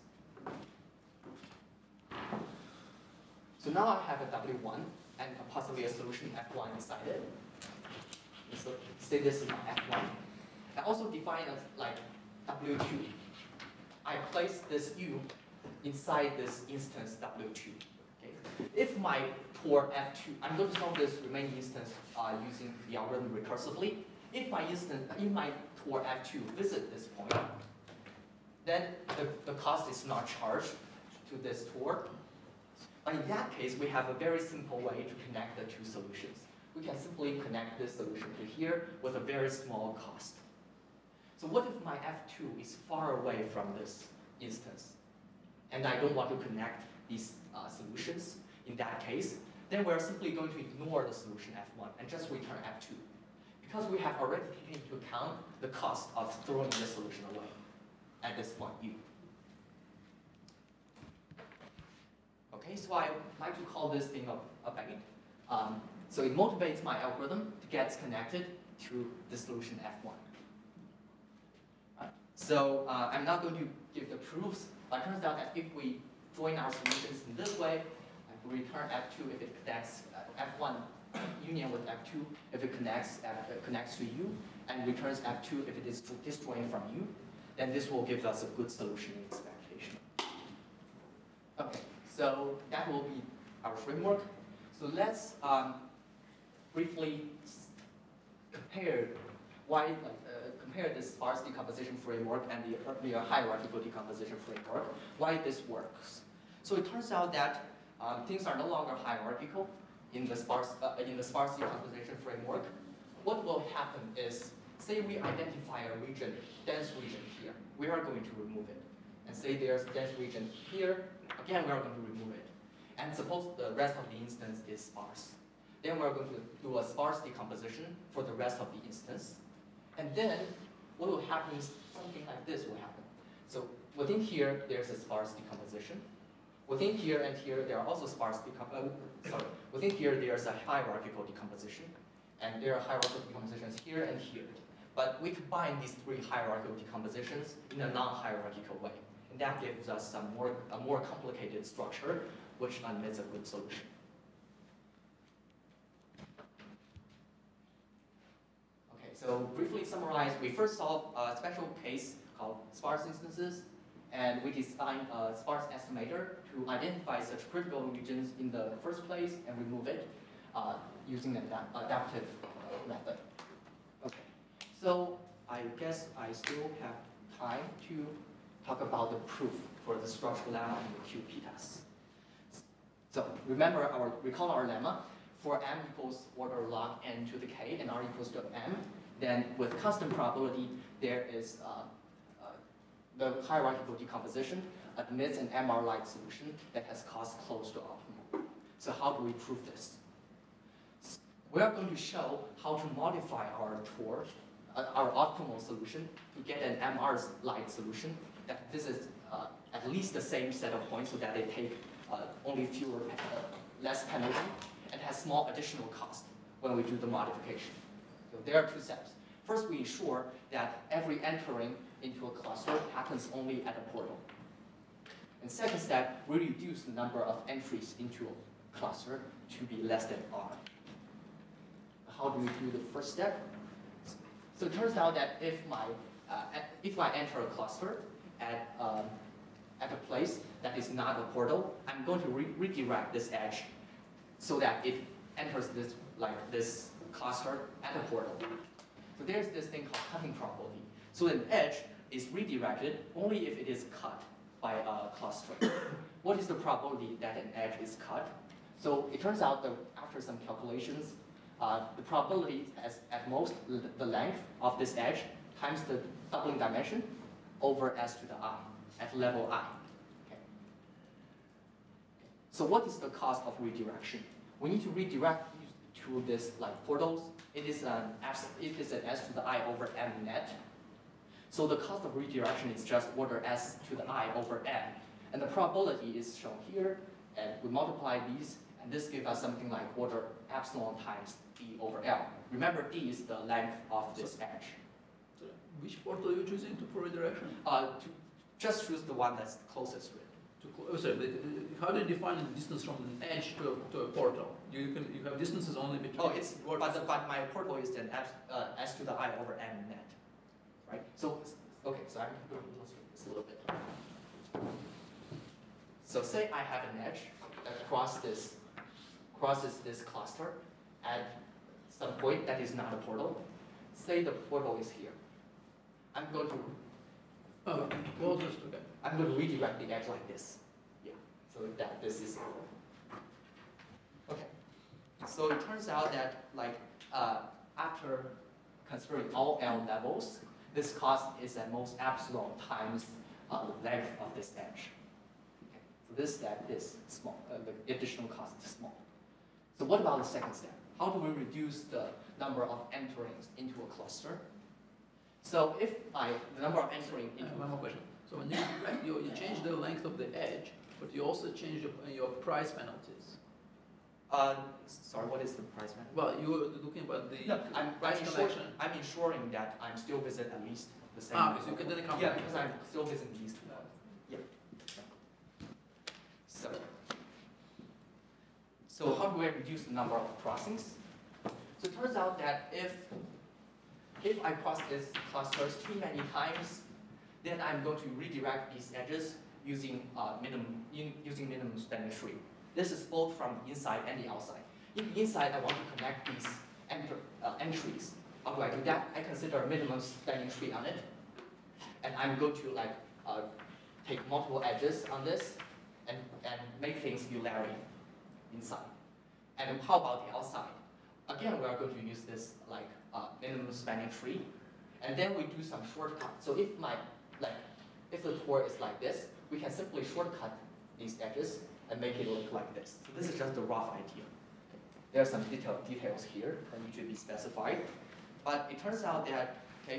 So now I have a W1 and possibly a solution F1 inside it. So say this is my F1. I also define as like W2. I place this U inside this instance W2. Okay? If my for F2, I'm going to solve this remaining instance using the algorithm recursively. If my Tor F2 visit this point, then the cost is not charged to this Tor. In that case, we have a very simple way to connect the two solutions. We can simply connect this solution to here with a very small cost. So what if my F2 is far away from this instance, and I don't want to connect these solutions? In that case, then we're simply going to ignore the solution F1 and just return F2. Because we have already taken into account the cost of throwing the solution away at this point U. Okay, so I like to call this thing a bait. So it motivates my algorithm to get connected to the solution F1. So I'm not going to give the proofs, but it turns out that if we join our solutions in this way, we return F2 if it connects F1 union with F2 if it connects to U, and returns F2 if it is disjoint from U, then this will give us a good solution expectation. Okay, so that will be our framework. So let's briefly compare compare this sparse decomposition framework and the hierarchical decomposition framework, why this works. So it turns out that things are no longer hierarchical in the sparse decomposition framework. What will happen is, say we identify a region, dense region here, we are going to remove it. And say there's dense region here, again we are going to remove it. And suppose the rest of the instance is sparse. Then we're going to do a sparse decomposition for the rest of the instance. And then what will happen is something like this will happen. So within here, there's a sparse decomposition. Within here and here, there are also sparse within here, there's a hierarchical decomposition. And there are hierarchical decompositions here and here. But we combine these three hierarchical decompositions in a non-hierarchical way. And that gives us a more complicated structure, which admits a good solution. Okay, so briefly summarize, we first solve a special case called sparse instances, and we design a sparse estimator to identify such critical regions in the first place and remove it using an adaptive method. Okay, so I guess I still have time to talk about the proof for the structural lemma in the QP test. So recall our lemma. For m equals order log n to the k and r equals to m, then with constant probability, there is the hierarchical decomposition admits an MR-like solution that has cost close to optimal. So how do we prove this? We are going to show how to modify our Tor, our optimal solution, to get an MR-like solution that visits at least the same set of points so that they take only less penalty and has small additional cost when we do the modification. So there are two steps. First, we ensure that every entering into a cluster happens only at a portal. And second step, we reduce the number of entries into a cluster to be less than R. How do we do the first step? So it turns out that if I enter a cluster at a place that is not a portal, I'm going to redirect this edge so that it enters this cluster at a portal. So there's this thing called cutting probability. So an edge is redirected only if it is cut by a cluster. What is the probability that an edge is cut? So it turns out that after some calculations, the probability is at most the length of this edge times the doubling dimension over s to the I at level I. Okay. So what is the cost of redirection? We need to redirect to this portals. It is an s to the I over m net. So the cost of redirection is just order s to the I over n. And the probability is shown here, and we multiply these, and this gives us something like order epsilon times d over L. Remember, d is the length of this edge. So which portal are you choosing for redirection? Just choose the one that's closest to it. How do you define the distance from an edge to a portal? You have distances only between. Oh, but my portal is then s to the I over m net, right? So okay, so I'm going to illustrate this a little bit. So say I have an edge that crosses crosses this cluster at some point that is not a portal. Say the portal is here. I'm going to Oh, well, just, okay. I'm going to redirect the edge like this. Yeah, so that this is okay. So it turns out that like after considering all L levels, this cost is at most epsilon times the length of this edge. Okay. So this step is small. The additional cost is small. So what about the second step? How do we reduce the number of enterings into a cluster? So if the number of entering into One more question. So when you change the length of the edge, but you also change your price penalties. Sorry, what is the price man? Well, you were looking about the price collection. I'm ensuring that I'm still visit at least the same. So you can then come Yeah, back. because I'm still visiting these two. Yeah. So how do I reduce the number of crossings? So it turns out that if I cross these clusters too many times, then I'm going to redirect these edges using minimum spanning tree. This is both from the inside and the outside. In the inside, I want to connect these entries. How do I do that? I consider a minimum spanning tree on it, and I'm going to take multiple edges on this and make things Eulerian inside. And how about the outside? Again, we are going to use this minimum spanning tree, and then we do some shortcuts. So if the tour is like this, we can simply shortcut these edges and make it look like this. So this is just a rough idea. There are some details here that need to be specified, but it turns out that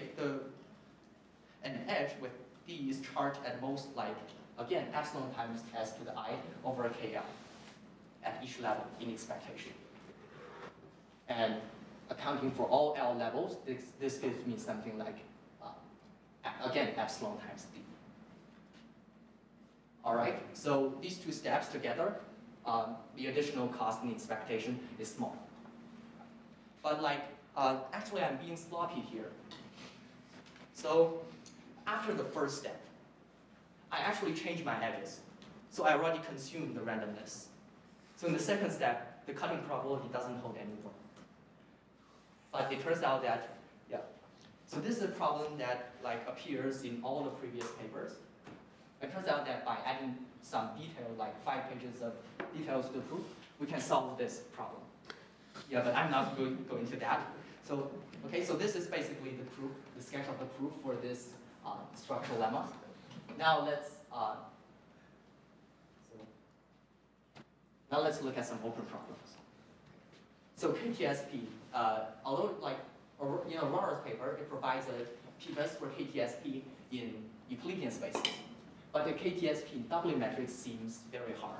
an edge with D is charged at most again epsilon times s to the I over KL at each level in expectation. And accounting for all L levels, this gives me something like, again, epsilon times D. All right, so these two steps together, the additional cost in expectation is small. But actually I'm being sloppy here. So after the first step, I actually changed my edges. So I already consumed the randomness. So in the second step, the cutting probability doesn't hold anymore. But it turns out that, yeah. So this is a problem that appears in all the previous papers. It turns out that by adding some detail, 5 pages of details to the proof, we can solve this problem. Yeah, but I'm not going to go into that. So, so this is basically the proof, the sketch of the proof for this structural lemma. Now let's look at some open problems. So KTSP, although in Aurora's paper, it provides a p-test for KTSP in Euclidean spaces. But the KTSP doubling matrix seems very hard.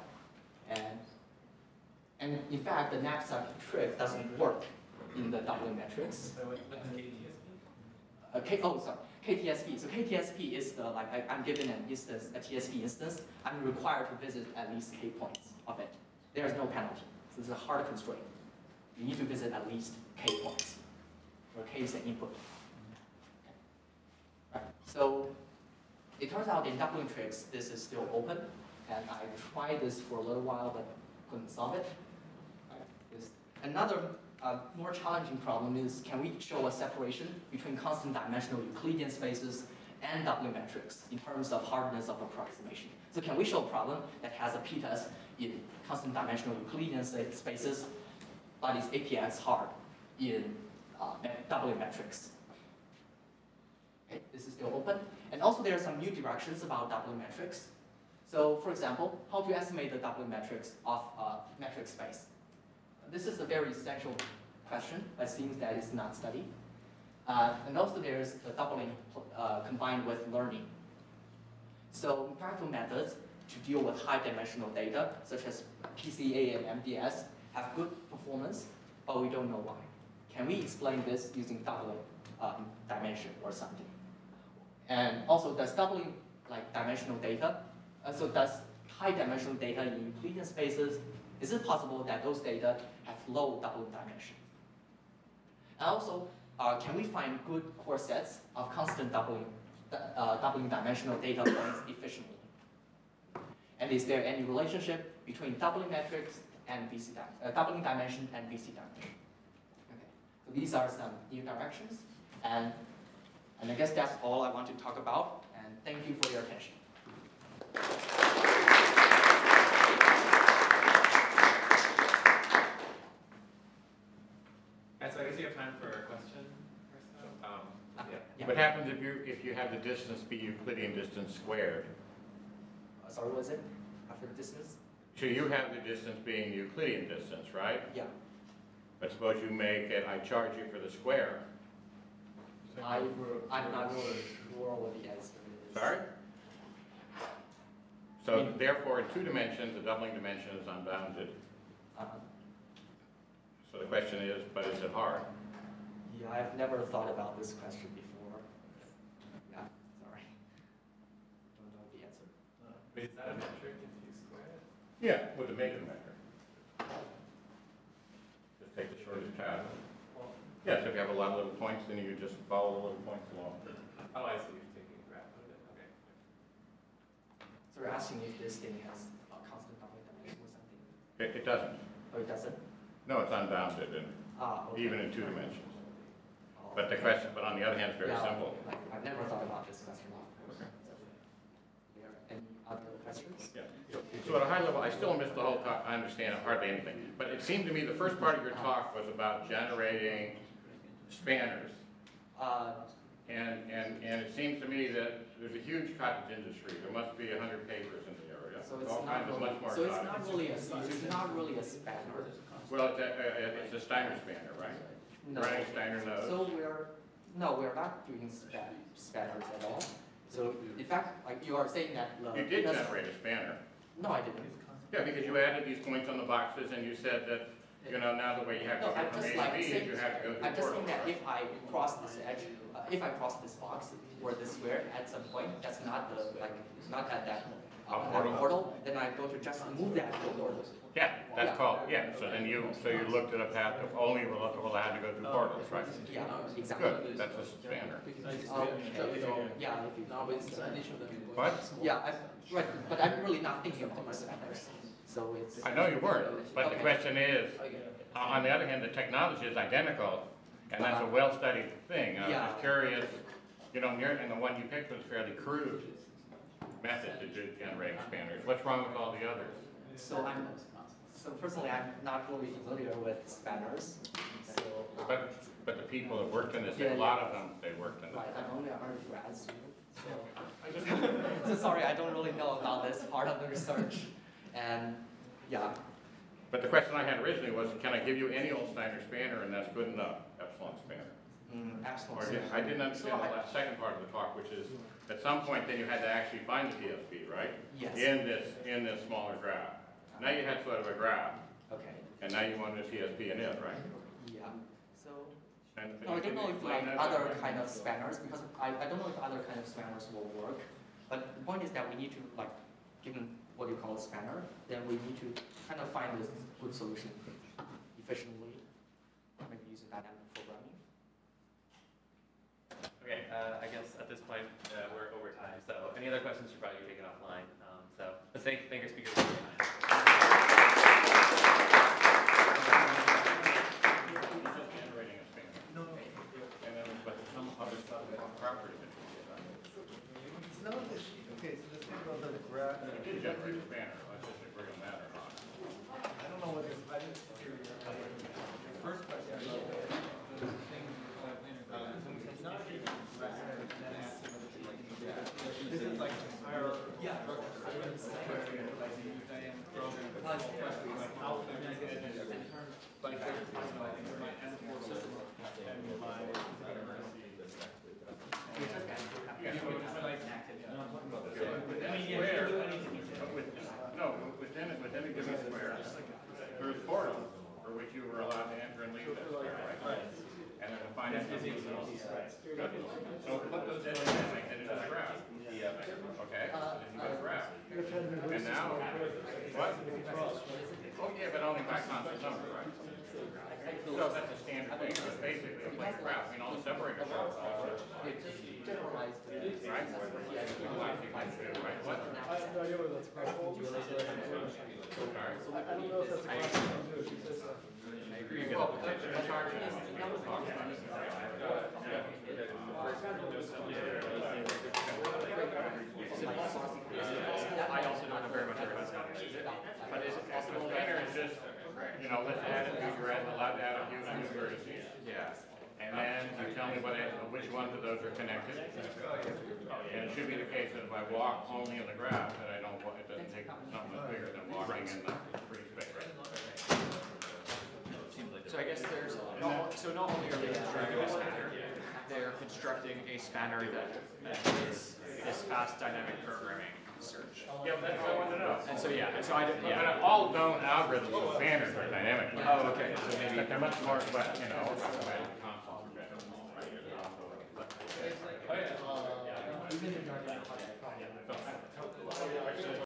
And in fact, the knapsack trick doesn't work in the doubling matrix. So what's KTSP? KTSP. So KTSP is I'm given an instance, a TSP instance. I'm required to visit at least k points of it. There is no penalty. So it's a hard constraint. You need to visit at least k points, where k is an input. Right. So it turns out in doubling tricks, this is still open, and I tried this for a little while, but couldn't solve it. Another more challenging problem is, can we show a separation between constant dimensional Euclidean spaces and doubling matrix in terms of hardness of approximation? So can we show a problem that has a p-test in constant dimensional Euclidean spaces, but is APX hard in doubling matrix? Okay, this is still open. And also there are some new directions about doubling matrix. So for example, how to estimate the doubling matrix of a metric space? This is a very essential question, but it seems that it's not studied. And also there's the doubling combined with learning. So practical methods to deal with high dimensional data, such as PCA and MDS, have good performance, but we don't know why. Can we explain this using doubling dimension or something? And also, does doubling dimensional data, so does high dimensional data in Euclidean spaces, is it possible that those data have low doubling dimension? And also, can we find good core sets of constant doubling dimensional data points efficiently? And is there any relationship between doubling metrics and VC doubling dimension and VC dimension. Okay, so these are some new directions, and I guess that's all I want to talk about. And thank you for your attention. So I guess you have time for a question or so? Yeah. What happens if you have the distance be Euclidean distance squared? Sorry, what was it? After distance? So you have the distance being the Euclidean distance, right? Yeah. But suppose you make it, I charge you for the square. I'm not sure what the answer is. Sorry? So therefore, in 2 dimensions, the doubling dimension is unbounded. So the question is, but is it hard? Yeah, I've never thought about this question before. Yeah, sorry. Don't know the answer. Is that a metric if you square it? Yeah, with the Mason measure. Just take the shortest path. Yes, if you have a lot of little points, then you just follow the little points along. Oh, I see, you're taking a graph of it, okay. So you're asking if this thing has a constant doubling dimension or something? It doesn't. Oh, it doesn't? No, it's unbounded, and Okay. even in 2 dimensions. Oh, But the question, but on the other hand, it's very yeah, simple. I've never thought about this question before. Okay. Any other questions? Yeah. So at a high level, I still missed the whole talk. I understand hardly anything. But it seemed to me the first part of your talk was about generating spanners. And it seems to me that there's a huge cottage industry. There must be 100 papers in the area. So it's All kinds of much more so it's cottage. not really a spanner. Well, it's a Steiner spanner, right? No. Running Steiner nose. So we're not doing spanners at all. So in fact, like you are saying that You did generate a spanner. No, I didn't. Yeah, because you added these points on the boxes and you said that, you know, now the way you have to No, go I'm from just A like to B, saying, you have to go through I'm just saying portals. that if I cross this edge, if I cross this box or this square at some point, that's not not at that portal, then I go to just move that to a portal. Yeah, that's called, yeah, so then you looked at a path of only will have to go through portals, right? Yeah, exactly. Good, that's a spanner. Yeah, Now it's the definition of the What? yeah, right, but I'm really not thinking of them as spanners. So it's. I know you weren't, but the question is, on the other hand, the technology is identical, and that's a well-studied thing. I was Yeah. just curious, you know, and the one you picked was fairly crude method to do generating spanners. What's wrong with all the others? So personally, I'm not really familiar with spanners. So. But the people that worked in this, Yeah, a lot of them, they worked in Right, this. I'm only an undergrad student, so. So sorry, I don't really know about this part of the research, and yeah. But the question I had originally was, can I give you any old Steiner spanner and that's good enough, epsilon spanner? Absolutely. I didn't understand the last second part of the talk, which is, at some point then you had to actually find the TSP, right? Yes. In this smaller graph. Now you had sort of a graph, Okay. and now you wanted a TSP in it, right? Yeah. So. And No, I can don't know you if explain like that? other kind of spanners, because I don't know if other kind of spanners will work. But the point is that we need to like, given what you call a spanner, then we need to kind of find this good solution efficiently, maybe using dynamic programming. Okay, I guess at this point, we're over time, so any other questions should probably be taken offline. So let's thank our speakers for their time. Generating a spanner. No. And then, but some other stuff, property that you did, right? It's not this, okay, so this thing about the graph. You did generate a spanner, let's just agree on that or not. I don't know what this, I didn't hear your first question. This is like higher. Yeah. Within a given square, there's portals for which you were allowed to enter and leave that square, right? And then define it. So put those in and make it into a graph. Okay, then you got a graph. And now, what? Oh yeah, but only by constant number, right? So that's a standard thing, but basically a plane graph, I mean, all the separators are also. Generalized. Right? Right? What? I have no idea what that's called. Sorry. I don't know if that's a I also don't know very much about Spanish. But is it possible Spanner is just, you know, let's add a few, you're allowed to add a few new vertices. Yeah. And then you tell me which ones of those are connected. And it should be the case that if I walk only in the graph, that I don't, it doesn't take something that's bigger than walking in the free space. So I guess there's, so not only are they constructing a spanner, they're constructing a spanner that is this fast dynamic programming search. Yeah, but that's what I want to know. And so, yeah, and so I, But yeah. all known algorithms of spanners are dynamic. Oh, okay, so maybe, But they're much more, but, you know, Even if you're not